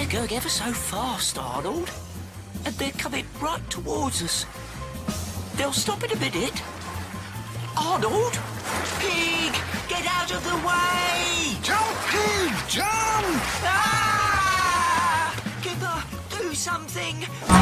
They're going ever so fast, Arnold. And they're coming right towards us. They'll stop in a minute. Arnold! Pig! Get out of the way! Jump, Pig! Jump! Ah! Kipper, do something!